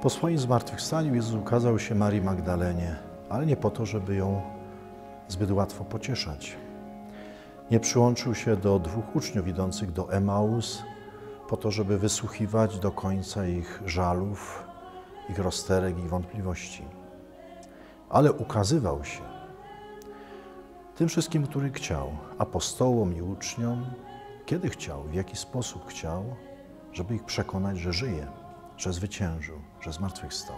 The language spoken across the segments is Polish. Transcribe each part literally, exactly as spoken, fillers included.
Po swoim zmartwychwstaniu Jezus ukazał się Marii Magdalenie, ale nie po to, żeby ją zbyt łatwo pocieszać. Nie przyłączył się do dwóch uczniów idących do Emaus po to, żeby wysłuchiwać do końca ich żalów, ich rozterek i wątpliwości. Ale ukazywał się tym wszystkim, który chciał, apostołom i uczniom, kiedy chciał, w jaki sposób chciał, żeby ich przekonać, że żyje, że zwyciężył, że zmartwychwstał.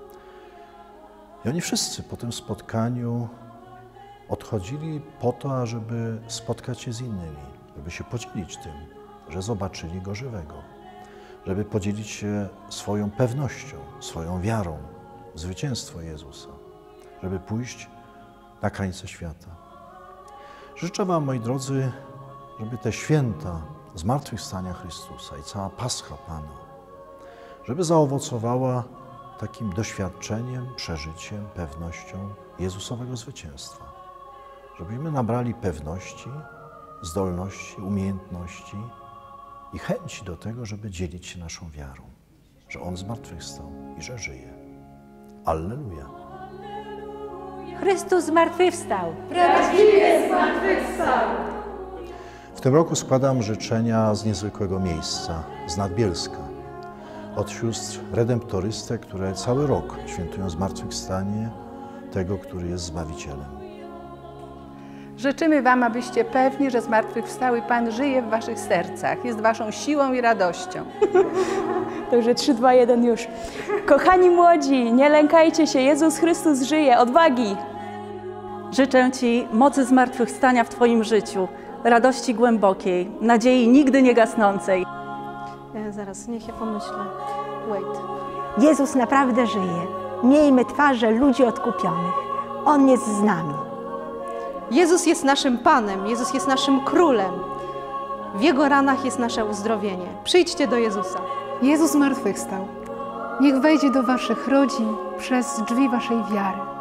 I oni wszyscy po tym spotkaniu odchodzili po to, ażeby spotkać się z innymi, żeby się podzielić tym, że zobaczyli Go żywego, żeby podzielić się swoją pewnością, swoją wiarą w zwycięstwo Jezusa, żeby pójść na krańce świata. Życzę Wam, moi drodzy, żeby te święta zmartwychwstania Chrystusa i cała Pascha Pana, żeby zaowocowała takim doświadczeniem, przeżyciem, pewnością Jezusowego zwycięstwa. Żebyśmy nabrali pewności, zdolności, umiejętności i chęci do tego, żeby dzielić się naszą wiarą, że On zmartwychwstał i że żyje. Alleluja! Chrystus zmartwychwstał! Prawdziwie zmartwychwstał! W tym roku składam życzenia z niezwykłego miejsca, z Nadbielska, od sióstr redemptorystek, które cały rok świętują zmartwychwstanie tego, który jest Zbawicielem. Życzymy Wam, abyście pewni, że zmartwychwstały Pan żyje w Waszych sercach, jest Waszą siłą i radością. Dobrze, trzy, dwa, jeden już. Kochani młodzi, nie lękajcie się, Jezus Chrystus żyje, odwagi! Życzę Ci mocy zmartwychwstania w Twoim życiu, radości głębokiej, nadziei nigdy nie gasnącej. E, zaraz, niech ja pomyślę. Wait. Jezus naprawdę żyje. Miejmy twarze ludzi odkupionych. On jest z nami. Jezus jest naszym Panem, Jezus jest naszym Królem. W Jego ranach jest nasze uzdrowienie. Przyjdźcie do Jezusa. Jezus zmartwychwstał. Niech wejdzie do waszych rodzin przez drzwi waszej wiary.